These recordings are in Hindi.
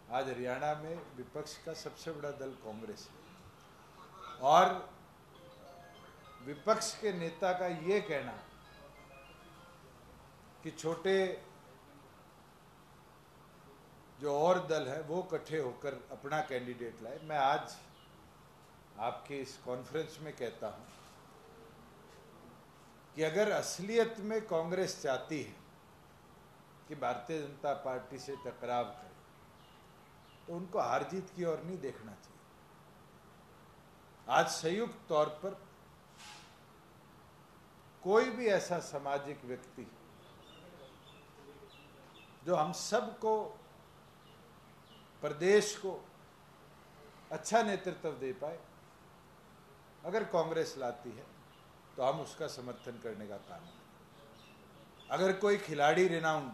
आज हरियाणा में विपक्ष का सबसे बड़ा दल कांग्रेस है और विपक्ष के नेता का ये कहना कि छोटे जो और दल है वो इकट्ठे होकर अपना कैंडिडेट लाए, मैं आज आपके इस कॉन्फ्रेंस में कहता हूं कि अगर असलियत में कांग्रेस चाहती है कि भारतीय जनता पार्टी से टकराव करे तो उनको हार जीत की ओर नहीं देखना चाहिए। आज संयुक्त तौर पर कोई भी ऐसा सामाजिक व्यक्ति जो हम सबको, प्रदेश को अच्छा नेतृत्व दे पाए, अगर कांग्रेस लाती है तो हम उसका समर्थन करने का काम करें। अगर कोई खिलाड़ी रिनाउंड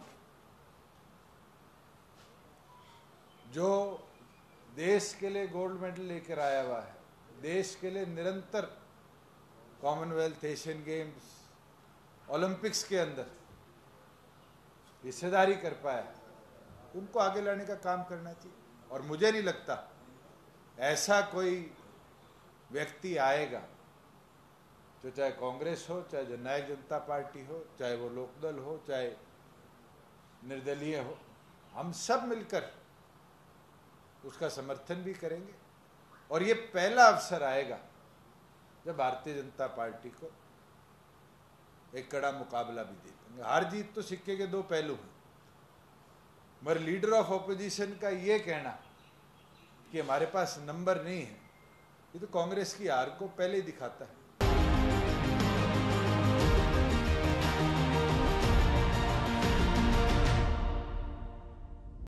जो देश के लिए गोल्ड मेडल लेकर आया हुआ है, देश के लिए निरंतर कॉमनवेल्थ, एशियन गेम्स, ओलंपिक्स के अंदर हिस्सेदारी कर पाया, उनको आगे लाने का काम करना चाहिए। और मुझे नहीं लगता ऐसा कोई व्यक्ति आएगा, तो चाहे कांग्रेस हो, चाहे जननायक जनता पार्टी हो, चाहे वो लोकदल हो, चाहे निर्दलीय हो, हम सब मिलकर उसका समर्थन भी करेंगे। और ये पहला अवसर आएगा जब भारतीय जनता पार्टी को एक कड़ा मुकाबला भी दे देंगे। हार जीत तो सिक्के के दो पहलू हैं, मगर लीडर ऑफ ऑपोजिशन का ये कहना कि हमारे पास नंबर नहीं है, ये तो कांग्रेस की हार को पहले ही दिखाता है।